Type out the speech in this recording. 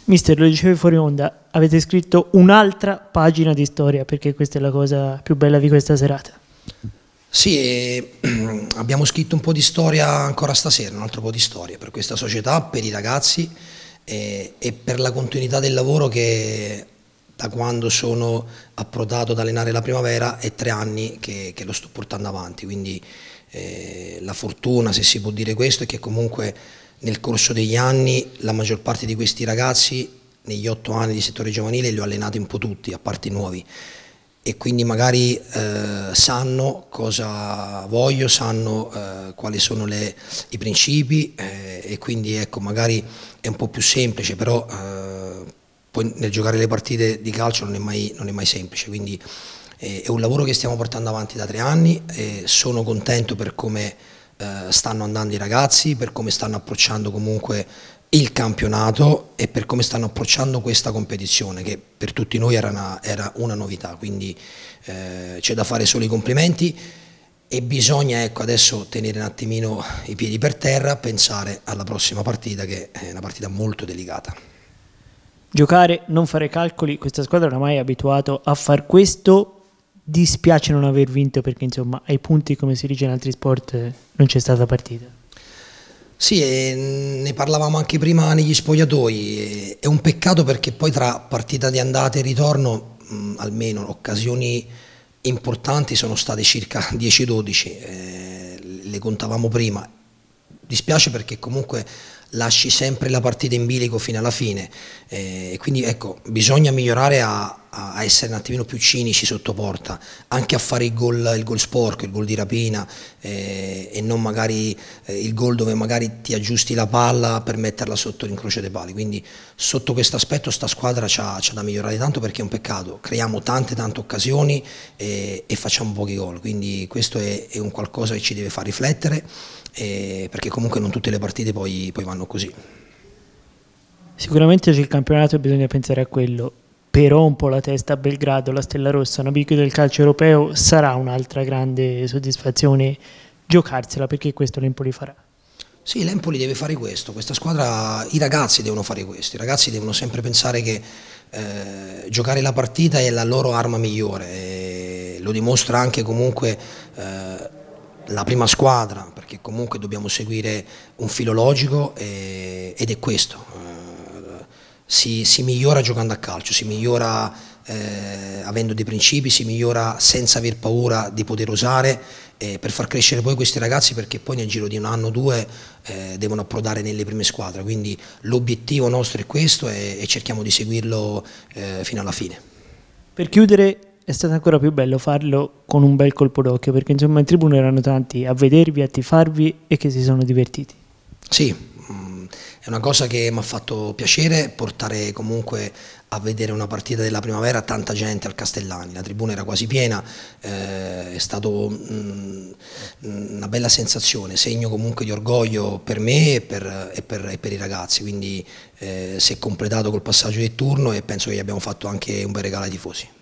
Mister, lo dicevi fuori onda, avete scritto un'altra pagina di storia, perché questa è la cosa più bella di questa serata. Sì, abbiamo scritto un po' di storia ancora stasera, un altro po' di storia per questa società, per i ragazzi e per la continuità del lavoro che da quando sono approdato ad allenare la Primavera è 3 anni che lo sto portando avanti, quindi la fortuna, se si può dire questo, è che comunque nel corso degli anni la maggior parte di questi ragazzi negli 8 anni di settore giovanile li ho allenati un po' tutti, a parte i nuovi, e quindi magari sanno cosa voglio, sanno quali sono i principi e quindi ecco, magari è un po' più semplice, però poi nel giocare le partite di calcio non è mai semplice, quindi è un lavoro che stiamo portando avanti da 3 anni e sono contento per come stanno andando i ragazzi, per come stanno approcciando comunque il campionato e per come stanno approcciando questa competizione che per tutti noi era una novità, quindi c'è da fare solo i complimenti e bisogna ecco, adesso tenere un attimino i piedi per terra, pensare alla prossima partita che è una partita molto delicata. Giocare, non fare calcoli, questa squadra oramai è abituata a far questo. Dispiace non aver vinto perché insomma ai punti, come si dice in altri sport, non c'è stata partita. Sì, ne parlavamo anche prima negli spogliatoi, è un peccato perché poi tra partita di andata e ritorno almeno occasioni importanti sono state circa 10-12, le contavamo prima. Dispiace perché comunque lasci sempre la partita in bilico fino alla fine e quindi ecco, bisogna migliorare a essere un attimino più cinici sotto porta, anche a fare il gol sporco, il gol di rapina e non magari il gol dove magari ti aggiusti la palla per metterla sotto l'incrocio dei pali, quindi sotto questo aspetto sta squadra c'ha da migliorare tanto perché è un peccato, creiamo tante occasioni e facciamo pochi gol, quindi questo è un qualcosa che ci deve far riflettere perché comunque non tutte le partite poi vanno così. Sicuramente c'è il campionato e bisogna pensare a quello, però un po' la testa a Belgrado, la Stella Rossa, una big del calcio europeo, sarà un'altra grande soddisfazione giocarsela, perché questo l'Empoli farà. Sì, l'Empoli deve fare questo, questa squadra, i ragazzi devono fare questo, i ragazzi devono sempre pensare che giocare la partita è la loro arma migliore, e lo dimostra anche comunque la prima squadra, perché comunque dobbiamo seguire un filo logico ed è questo, si migliora giocando a calcio, si migliora avendo dei principi, si migliora senza aver paura di poter osare per far crescere poi questi ragazzi, perché poi nel giro di un anno o due devono approdare nelle prime squadre, quindi l'obiettivo nostro è questo e cerchiamo di seguirlo fino alla fine. Per chiudere, è stato ancora più bello farlo con un bel colpo d'occhio, perché insomma in tribuna erano tanti a vedervi, a tifarvi e che si sono divertiti. Sì, è una cosa che mi ha fatto piacere portare comunque a vedere una partita della Primavera tanta gente al Castellani, la tribuna era quasi piena, è stata una bella sensazione, segno comunque di orgoglio per me e per i ragazzi, quindi si è completato col passaggio del turno e penso che gli abbiamo fatto anche un bel regalo ai tifosi.